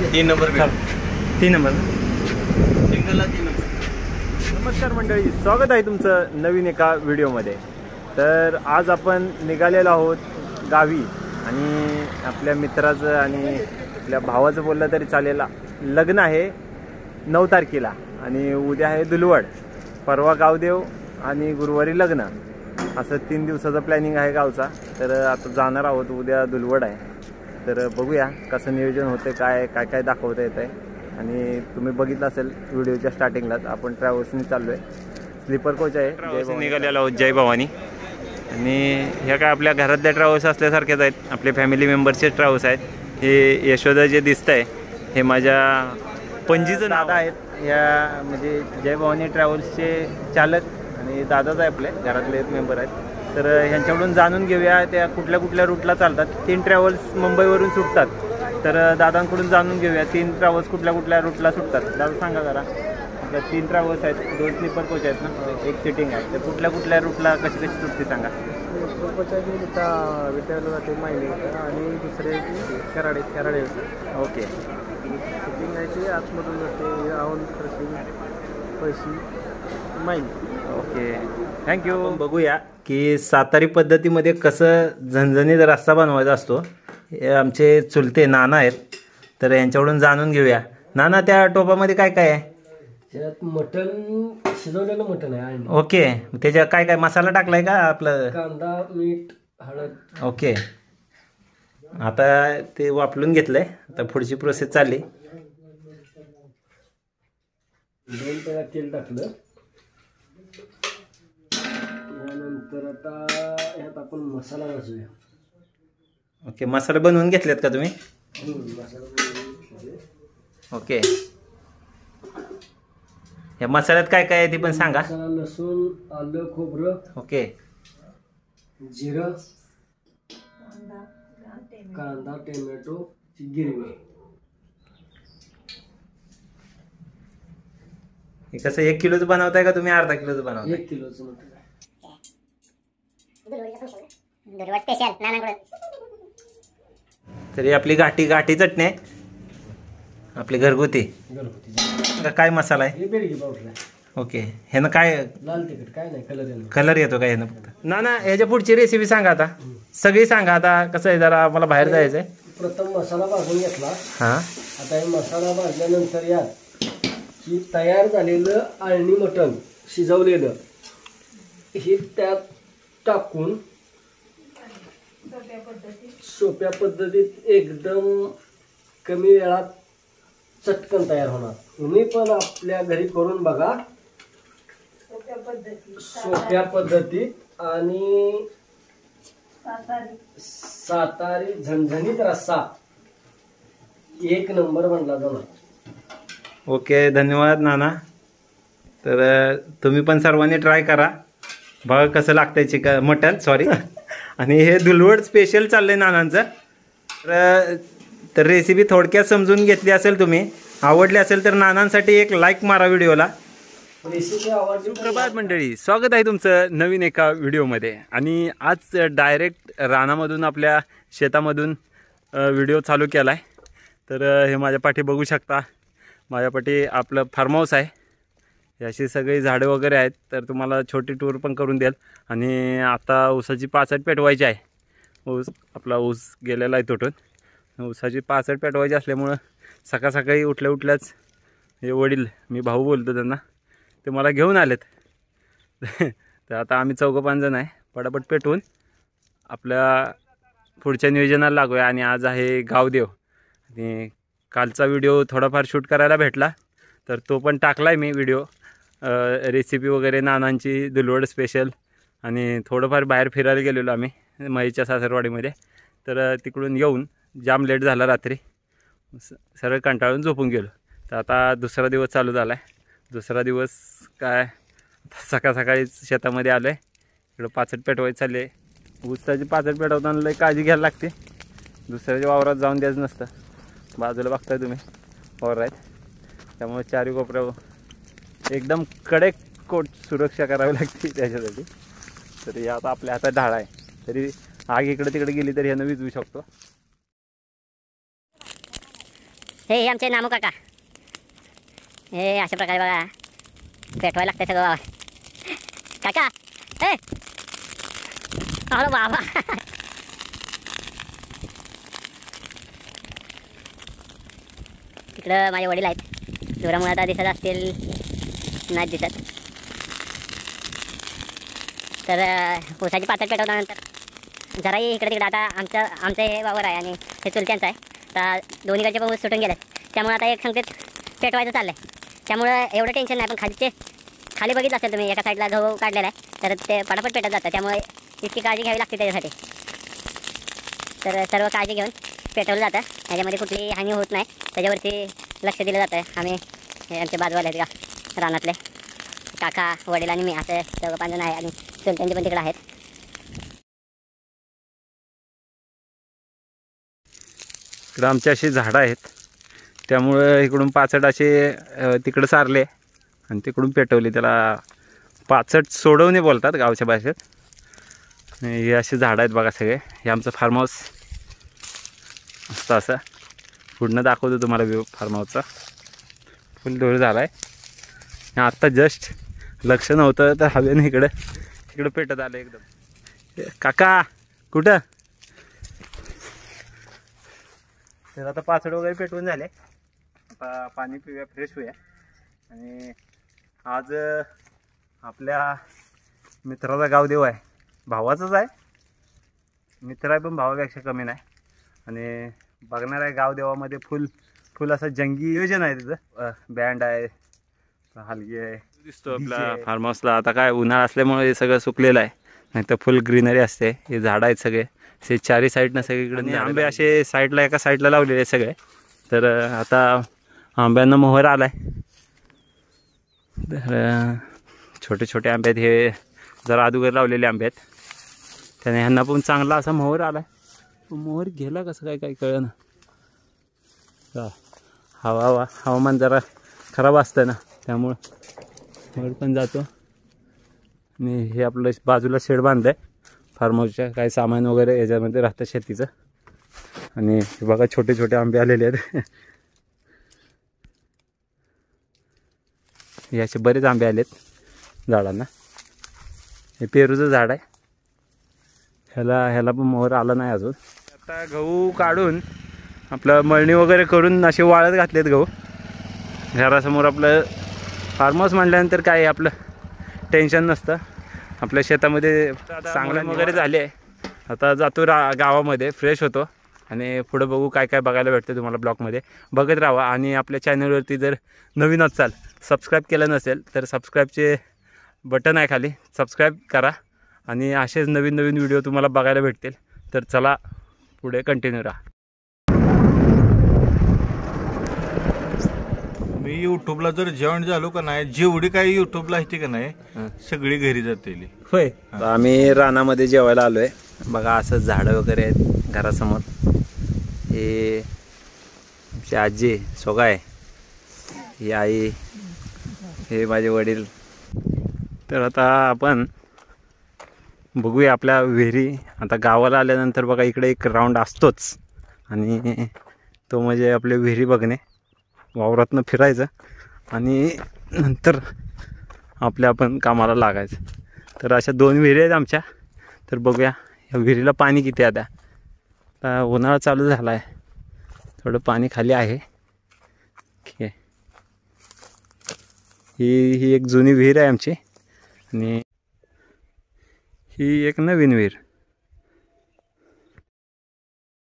3 number चल 3 number सिंगलला 3 number. नमस्कार मंडळी, स्वागत आहे तुमचं नवीन एका व्हिडिओमध्ये. तर आज आपण निघालेलो आहोत गावी आणि आपल्या मित्राचं आणि आपल्या भावाचं बोललं तरी चालेल, लग्न आहे 9 तारखेला आणि उद्या आहे दुलवड, परवा गावदेव आणि गुरुवारी लग्न. असं 3 दिवसाचं प्लॅनिंग आहे गावचा. तर आता जाणार आहोत, उद्या दुलवड आहे. तर बघूया कसं नियोजन होतं, काय काय काय दाखवता येत आहे. आणि तुम्ही बघितलं असेल व्हिडिओच्या स्टार्टिंगलाच आपण ट्रॅव्हल्सनी चाललो आहे, स्लीपर कोच आहे. ट्रॅव्हल्स निघालेलो आहोत जय भवानी. आणि ह्या काय आपल्या घरातल्या ट्रॅव्हल्स असल्यासारख्याच आहेत, आपले फॅमिली मेंबर्सचे ट्रॅव्हल्स आहेत. हे यशोदा जे दिसत आहे हे माझ्या पणजीचं दादा आहेत. या म्हणजे जय भवानी ट्रॅव्हल्सचे चालक आणि दादाच आहे, आपले घरातले मेंबर आहेत. तर ह्यांच्याकडून जाणून घेऊया त्या कुठल्या कुठल्या रूटला चालतात. 3 ट्रॅव्हल्स मुंबईवरून सुटतात. तर दादांकडून जाणून घेऊया 3 ट्रॅव्हल्स कुठल्या कुठल्या रूटला सुटतात. दादा सांगा जरा. आपल्या 3 ट्रॅव्हल्स आहेत, 2 स्लीपर कोच आहेत ना, 1 सिटिंग आहे. तर कुठल्या कुठल्या रूटला कशी कशी सुटते सांगा. स्लीपर कोच आहे विटायला जाते मायने आणि दुसरे कराडे ओके. सिटिंग आहे ते आतमधून जाते आवून खर्ची पैशी मायने. Okay, thank you. बघूया की सातारी पद्धतीमध्ये कसं झणझणीत रस्सा बनवायचा असतो. हे आमचे चुलते नाना आहेत, तर यांच्याकडून जाणून घेऊया. नाना, त्या टोपामध्ये काय काय आहे? त्यात मटण, शिजवलेलं मटण आहे. ओके, त्याच्या काय काय मसाला टाकलाय का आपलं? कांदा, मीठ, हळद. ओके, आता ते वापरून घेतलंय. आता पुढची प्रोसेस चालली. 2 पेळा तेल टाकलं. त्यानंतर आता ह्यात आपण मसाला भाजूया. ओके, मसाले बनवून घेतलेत का तुम्ही? मसाला बनवून. ओके, या मसाल्यात काय काय आहे ते पण सांगा. मसाला, लसूण, आलं, खोबरं. ओके, जिरं, कांदा, टोमॅटो, गिरवी. हे कसं 1 किलोचं बनवताय का तुम्ही अर्धा किलोचं बनवताय? 1 किलोचं मटण. स्पेशल नानाकडे. तरी आपली गाठी चटणी आहे, आपली घरगुती. काय मसाला आहे? हे बेडगी पावडर आहे. ओके, ह्यानं काय लाल तिखट काय नाही, कलर येणार. कलर येतो का ह्यानं फक्त? ना ह्याच्या पुढची रेसिपी सांगा आता, सगळी सांगा. आता कसं आहे, जरा मला बाहेर जायचंय. प्रथम मसाला भाजून घेतला. हां, आता हे मसाला भाजल्यानंतर यात की तयार झालेलं आळणी मटण शिजवलेलं हे त्यात टाकून सोप्या पद्धतीत एकदम कमी वेळात चटकन तयार होणार. तुम्ही पण आपल्या घरी करून बघा सोप्या पद्धतीत. आणि सातारी झणझणीत रस्सा 1 नंबर बनला जाणार. ओके, धन्यवाद नाना. तर तुम्ही पण सर्वांनी ट्राय करा, बघा कसं लागतंय मटण. सॉरी. आणि हे दुलवड स्पेशल चाललंय नानांचं. तर रेसिपी थोडक्यात समजून घेतली असेल तुम्ही, आवडली असेल तर नानांसाठी एक लाईक मारा व्हिडिओला. रेसिपी आवडली. सुप्रभात मंडळी, स्वागत आहे तुमचं नवीन एका व्हिडिओमध्ये. आणि आज डायरेक्ट रानामधून आपल्या शेतामधून व्हिडिओ चालू केला आहे. तर हे माझ्या पाठी बघू शकता, माझ्या पाठी आपलं फार्म हाऊस आहे. याची सगळी झाडं वगैरे आहेत. तर तुम्हाला छोटी टूर पण करून द्याल. आणि आता ऊसाची पाचट पेटवायची आहे. आपला ऊस गेलेला आहे तुटून. ऊसाची पाचट पेटवायची असल्यामुळं सकाळी उठल्याच हे वडील, मी भाऊ बोलतो त्यांना, ते मला घेऊन आलेत. तर आता आम्ही 4-5 जण आहे, पटापट पेटवून आपल्या पुढच्या नियोजनाला लागूया. आणि आज आहे गावदेव. आणि कालचा व्हिडिओ थोडाफार शूट करायला भेटला, तर तो पण टाकला आहे मी व्हिडिओ. रेसिपी वगैरे नानांची दुलवड स्पेशल. आणि थोडंफार बाहेर फिरायला गेलेलो आम्ही महेशच्या सासरवाडीमध्ये. तर तिकडून येऊन जाम लेट झाला, रात्री सरळ कंटाळून झोपून गेलो. तर आता दुसरा दिवस चालू झाला आहे. दुसरा दिवस काय, सकाळीच शेतामध्ये आलो आहे. इकडं पाचट पेटवायची चालली आहे. ऊसाची पाचट पेटवताना लई काळजी घ्यायला लागते, दुसऱ्याच्या वावरात जाऊन द्यायचं नसतं. बाजूला बघताय तुम्ही वावर आहेत, त्यामुळे चारी कोपऱ्यावर एकदम कडक सुरक्षा करावी लागते त्याच्यासाठी. तर हे आता आपल्या हातात ढाळ आहे, तरी आग इकडे तिकडे गेली तरी ह्यानं विझवू शकतो. हे आमचे नामू काका. हे अशा प्रकारे बघा पेटवायला लागते सगळं बाबा. काका ए अरे बाबा. तिकडं माझे वडील आहेत. दुरामुळे आता दिसत असतील नाही दिसत. तर ऊसाची पातळ पेटवल्यानंतर जराही इकडे तिकडे आता आमचं हे वावर आहे आणि हे चुलत्यांचं आहे. आता दोन्हीकडचे पण ऊस सुटून गेले त्यामुळे आता एक संकेत पेटवायचं चाललं आहे. त्यामुळं एवढं टेन्शन नाही. पण खाली बघितलं असेल तुम्ही एका साईडला गहू काढलेला आहे तर ते पटापट पेटत जातं. त्यामुळे इतकी काळजी घ्यावी लागते त्याच्यासाठी. तर सर्व काळजी घेऊन पेटवलं जातं. ह्याच्यामध्ये कुठली हानी होत नाही त्याच्यावरती लक्ष दिलं जातं. आम्ही हे आमचे बाजूवाले आहेत का रानातले काका वडील आणि मी असं 4-5 जण आहे आणि चुलत्यांचे पण तिकडे आहेत. इकडं आमची अशी झाडं आहेत त्यामुळं इकडून पाचट असे तिकडं सारले आणि तिकडून पेटवले. त्याला पाचट सोडवणे बोलतात गावच्या भाषेत. हे असे झाडं आहेत बघा सगळे. हे आमचं फार्म हाऊस असतं. असं पुढनं दाखवतो तुम्हाला व्ह्यू फार्म हाऊसचा. फुल धूळ झाला आहे. आत्ता जस्ट लक्ष नव्हतं तर हवेनं इकडं पेटत आलं एकदम. काका कुठं. तर आता पाचड वगैरे पेटवून झाले. आता पाणी पिऊया फ्रेश होऊया. आणि आज आपल्या मित्राचा गावदेव आहे. भावाचाच आहे मित्र आहे पण भावापेक्षा कमी नाही. आणि बघणार आहे गावदेवामध्ये फुल असं जंगी नियोजन आहे. तिथं बँड आहे हलगी आहे दिसतो आपल्या फार्म हाऊसला. आता काय उन्हाळा असल्यामुळे हे सगळं सुकलेलं आहे. नाही तर फुल ग्रीनरी असते. हे झाडं आहेत सगळे असे चारी साईडनं सगळीकडे. आंबे असे साईडला एका साईडला लावलेले आहेत सगळे. तर आता आंब्यांना मोहर आला आहे. तर छोटे छोटे आंबे आहेत. हे जरा अगोदर लावलेले आंबे आहेत त्याने ह्यांना पण चांगला असा मोहर आला आहे. मोहर गेला कसं काय कळलं ना. हवामान जरा खराब असतं ना त्यामुळं मोहर पण जातो. आणि हे आपलं बाजूला शेड बांधलं आहे फार्म हाऊसच्या. काही सामान वगैरे याच्यामध्ये राहतं शेतीचं. आणि हे बघा छोटे छोटे आंबे आलेले आहेत. हे असे बरेच आंबे आलेत झाडांना. हे पेरूचं झाड आहे. ह्याला पण मोहर आला नाही अजून. आता गहू काढून आपलं मळणी वगैरे करून असे वाळत घातलेत गहू. घरासमोर आपलं फार्म हाऊस म्हटल्यानंतर काय आपलं टेन्शन नसतं. आपल्या शेतामध्ये चांगलं वगैरे झाले आहे. आता जातो गावामध्ये फ्रेश होतो आणि पुढं बघू काय काय बघायला भेटतं तुम्हाला ब्लॉगमध्ये. बघत राहा. आणि आपल्या चॅनलवरती जर नवीन असाल सबस्क्राईब केलं नसेल तर सबस्क्राईबचे बटन आहे खाली सबस्क्राईब करा. आणि असेच नवीन व्हिडिओ तुम्हाला बघायला भेटतील. तर चला पुढे कंटिन्यू राहा. मी यूट्यूबला जर जॉईन झालो का नाही जेवढी काही यूट्यूबला येते का नाही सगळी घरी जाते. होय आम्ही रानामध्ये जेवायला आलो आहे. बघा असं झाडं वगैरे आहेत घरासमोर. हे आमची आजी सोगा आहे. ही आई हे माझे वडील. तर आता आपण बघूया आपल्या विहिरी. आता गावाला आल्यानंतर बघा इकडे एक राऊंड असतोच आणि तो म्हणजे आपले विहिरी बघणे. वावरातनं फिरायचं आणि नंतर आपण कामाला लागायचं. तर अशा 2 विहिरी आहेत आमच्या. तर बघूया या विहिरीला पाणी किती आता. आता उन्हाळा चालू झाला आहे थोडं पाणी खाली आहे. ठीक आहे. ही एक जुनी विहीर आहे आमची आणि ही एक नवीन विहीर.